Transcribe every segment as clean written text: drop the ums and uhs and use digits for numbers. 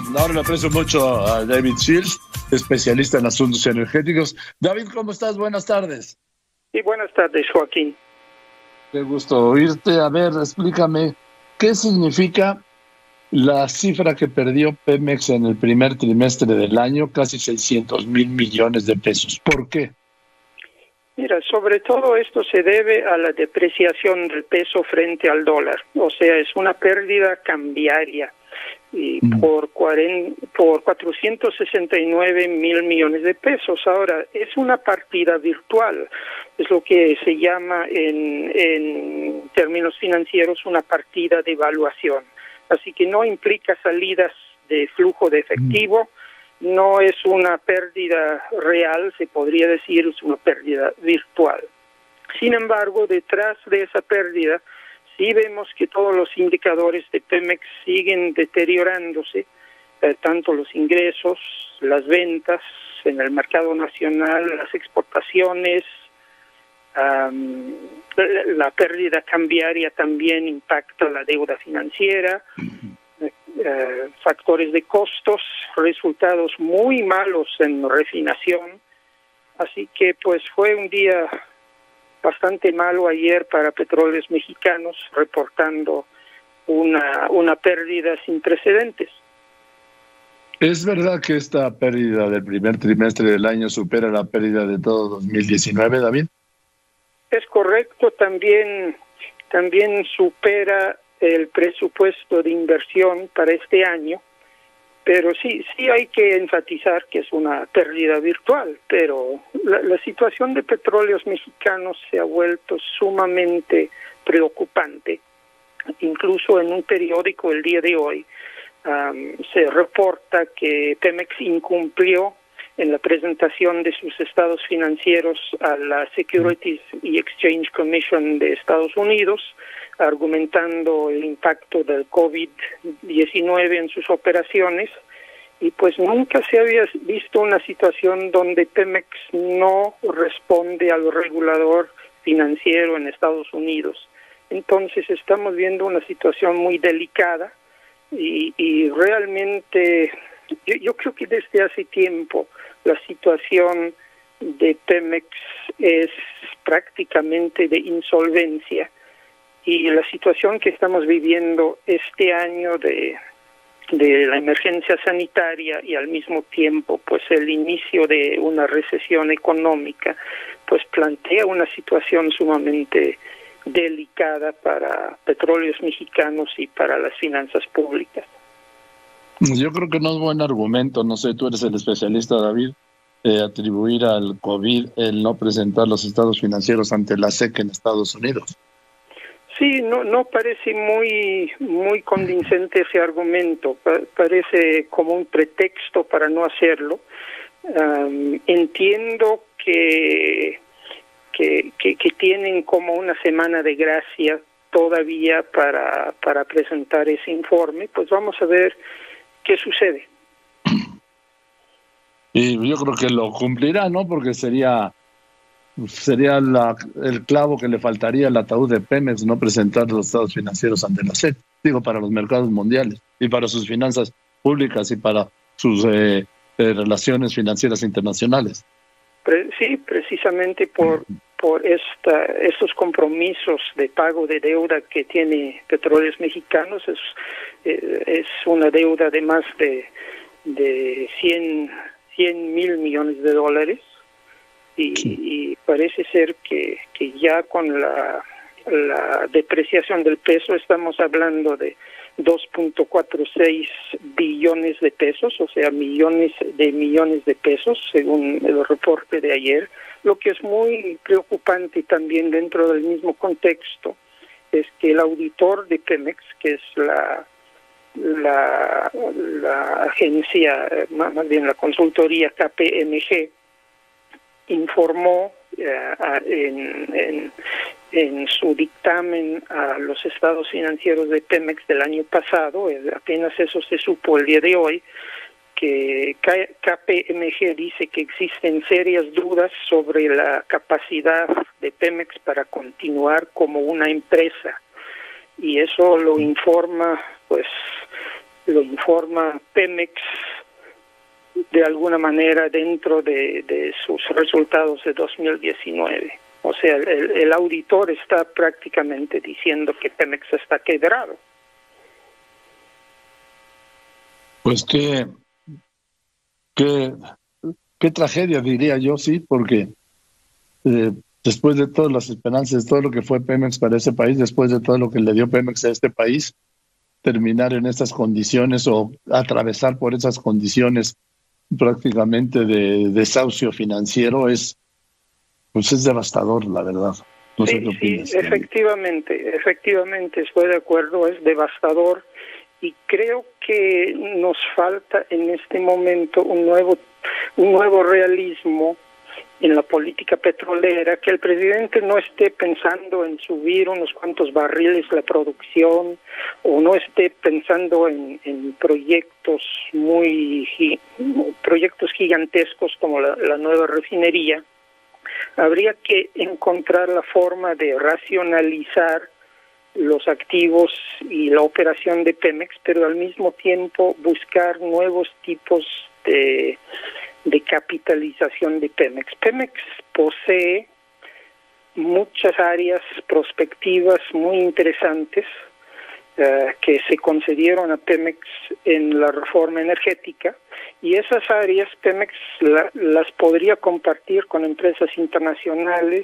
Ahora le aprecio mucho a David Shields, especialista en asuntos energéticos. David, ¿cómo estás? Buenas tardes. Sí, buenas tardes, Joaquín. Qué gusto oírte. A ver, explícame, ¿qué significa la cifra que perdió Pemex en el primer trimestre del año? Casi 600,000 millones de pesos. ¿Por qué? Mira, sobre todo esto se debe a la depreciación del peso frente al dólar. O sea, es una pérdida cambiaria y por 469 mil millones de pesos. Ahora, es una partida virtual, es lo que se llama en términos financieros una partida de evaluación. Así que no implica salidas de flujo de efectivo, no es una pérdida real, se podría decir, es una pérdida virtual. Sin embargo, detrás de esa pérdida, sí vemos que todos los indicadores de Pemex siguen deteriorándose, tanto los ingresos, las ventas en el mercado nacional, las exportaciones, la pérdida cambiaria también impacta la deuda financiera, factores de costos, resultados muy malos en refinación. Así que pues fue un día bastante malo ayer para Petróleos Mexicanos, reportando una pérdida sin precedentes. ¿Es verdad que esta pérdida del primer trimestre del año supera la pérdida de todo 2019, David? Es correcto, también supera el presupuesto de inversión para este año, pero sí hay que enfatizar que es una pérdida virtual, pero la situación de Petróleos Mexicanos se ha vuelto sumamente preocupante. Incluso en un periódico el día de hoy se reporta que Pemex incumplió en la presentación de sus estados financieros a la Securities and Exchange Commission de Estados Unidos, argumentando el impacto del COVID-19 en sus operaciones, y pues nunca se había visto una situación donde Pemex no responde al regulador financiero en Estados Unidos. Entonces estamos viendo una situación muy delicada y realmente yo creo que desde hace tiempo la situación de Pemex es prácticamente de insolvencia, y la situación que estamos viviendo este año de la emergencia sanitaria y al mismo tiempo pues el inicio de una recesión económica pues plantea una situación sumamente delicada para Petróleos Mexicanos y para las finanzas públicas. Yo creo que no es buen argumento, no sé, tú eres el especialista, David, atribuir al COVID el no presentar los estados financieros ante la SEC en Estados Unidos. Sí, no parece muy convincente ese argumento, parece como un pretexto para no hacerlo. Entiendo que tienen como una semana de gracia todavía para presentar ese informe, pues vamos a ver qué sucede. Y yo creo que lo cumplirá, ¿no? Porque sería el clavo que le faltaría al ataúd de Pemex, no presentar los estados financieros ante la SEC, digo, para los mercados mundiales y para sus finanzas públicas y para sus relaciones financieras internacionales. Sí, precisamente por estos compromisos de pago de deuda que tiene Petróleos Mexicanos, es una deuda de más de 100 mil millones de dólares, y parece ser que ya con la depreciación del peso estamos hablando de 2.46 billones de pesos, o sea, millones de pesos, según el reporte de ayer. Lo que es muy preocupante también dentro del mismo contexto es que el auditor de Pemex, que es la agencia, más bien la consultoría KPMG, informó en su dictamen a los estados financieros de Pemex del año pasado, apenas eso se supo el día de hoy, que KPMG dice que existen serias dudas sobre la capacidad de Pemex para continuar como una empresa, y eso lo informa pues lo informa Pemex de alguna manera dentro de sus resultados de 2019. O sea, el auditor está prácticamente diciendo que Pemex está quebrado. Pues qué tragedia, diría yo, sí, porque después de todas las esperanzas, de todo lo que fue Pemex para ese país, después de todo lo que le dio Pemex a este país, terminar en estas condiciones o atravesar por esas condiciones prácticamente de desahucio financiero pues es devastador, la verdad. No sé qué opinas. Sí, efectivamente, estoy de acuerdo, es devastador, y creo que nos falta en este momento un nuevo realismo en la política petrolera, que el presidente no esté pensando en subir unos cuantos barriles la producción, o no esté pensando en proyectos proyectos gigantescos como la nueva refinería. Habría que encontrar la forma de racionalizar los activos y la operación de Pemex, pero al mismo tiempo buscar nuevos tipos de capitalización de Pemex. Pemex posee muchas áreas prospectivas muy interesantes que se concedieron a Pemex en la reforma energética, y esas áreas Pemex las podría compartir con empresas internacionales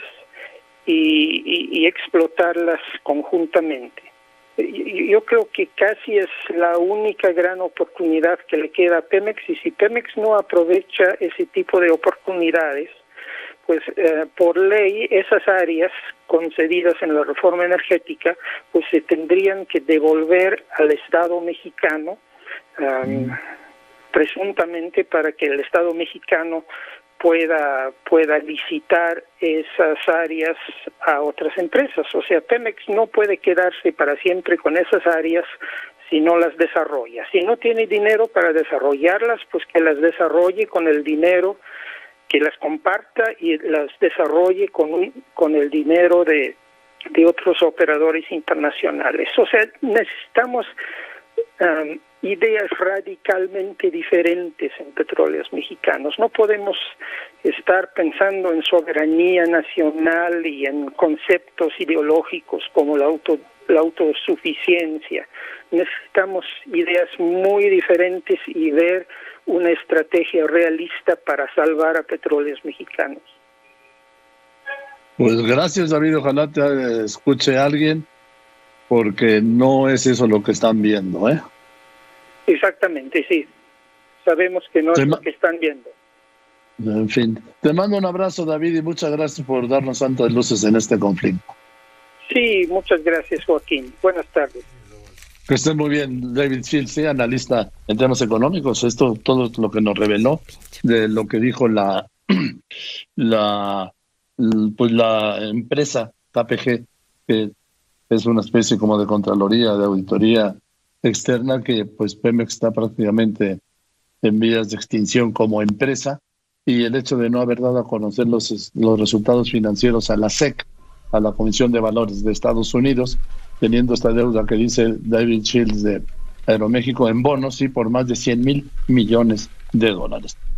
y explotarlas conjuntamente. Yo creo que casi es la única gran oportunidad que le queda a Pemex, y si Pemex no aprovecha ese tipo de oportunidades, pues por ley esas áreas concedidas en la reforma energética pues se tendrían que devolver al Estado mexicano, presuntamente para que el Estado mexicano pueda licitar esas áreas a otras empresas. O sea, Pemex no puede quedarse para siempre con esas áreas si no las desarrolla. Si no tiene dinero para desarrollarlas, pues que las desarrolle con el dinero, que las comparta y las desarrolle con el dinero de otros operadores internacionales. O sea, necesitamos ideas radicalmente diferentes en Petróleos Mexicanos. No podemos estar pensando en soberanía nacional y en conceptos ideológicos como la autosuficiencia. Necesitamos ideas muy diferentes y ver una estrategia realista para salvar a Petróleos Mexicanos. Pues gracias, David. Ojalá te escuche alguien, porque no es eso lo que están viendo, ¿eh? Exactamente, sí. Sabemos que no es lo que están viendo. En fin, te mando un abrazo, David, y muchas gracias por darnos tantas luces en este conflicto. Sí, muchas gracias, Joaquín. Buenas tardes. Que estén muy bien. David Shields, sí, analista en temas económicos. Esto, todo lo que nos reveló de lo que dijo la empresa KPG, que es una especie como de contraloría, de auditoría externa, que pues Pemex está prácticamente en vías de extinción como empresa, y el hecho de no haber dado a conocer los resultados financieros a la SEC, a la Comisión de Valores de Estados Unidos, teniendo esta deuda que dice David Shields de Aeroméxico en bonos, y por más de $100,000 millones.